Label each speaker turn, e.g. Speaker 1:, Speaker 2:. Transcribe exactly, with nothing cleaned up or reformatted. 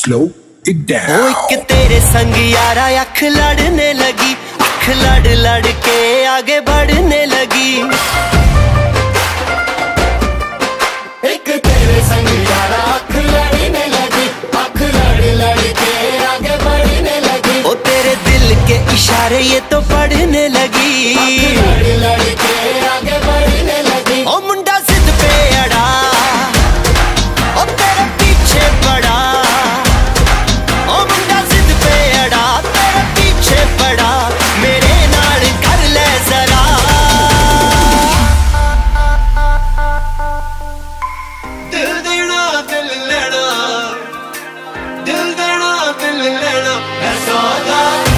Speaker 1: slow it down.
Speaker 2: ओ एक तेरे संग यारा अख लड़ने लगी, अख लड़ लड़ के आगे बढ़ने लगी।
Speaker 3: एक तेरे संग यारा अख लड़ने लगी, अख लड़ लड़ के आगे बढ़ने लगी।
Speaker 2: ओ तेरे दिल के इशारे ये तो पढ़ने लगी,
Speaker 3: अख लड़ लड़ के आगे बढ़ने लगी।
Speaker 2: ओ मुंडा जिद पे अड़ा, ओ तेरे पीछे पड़ा। ओ मुंडा जिद पे अड़ा, तेरे पीछे पड़ा। मेरे नाल कर ले जरा। दिल देना दिल लेना, दिल देना दिल लेना, ऐ सौदा।